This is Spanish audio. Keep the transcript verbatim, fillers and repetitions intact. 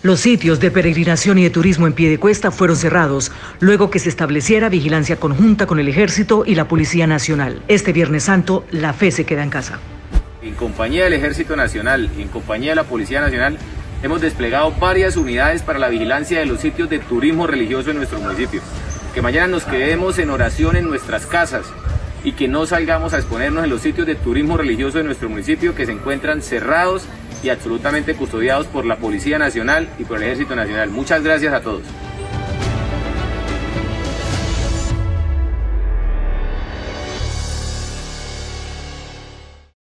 Los sitios de peregrinación y de turismo en Piedecuesta fueron cerrados luego que se estableciera vigilancia conjunta con el Ejército y la Policía Nacional. Este Viernes Santo, la fe se queda en casa. En compañía del Ejército Nacional y en compañía de la Policía Nacional, hemos desplegado varias unidades para la vigilancia de los sitios de turismo religioso en nuestro municipio. Que mañana nos quedemos en oración en nuestras casas y que no salgamos a exponernos en los sitios de turismo religioso de nuestro municipio que se encuentran cerrados y absolutamente custodiados por la Policía Nacional y por el Ejército Nacional. Muchas gracias a todos.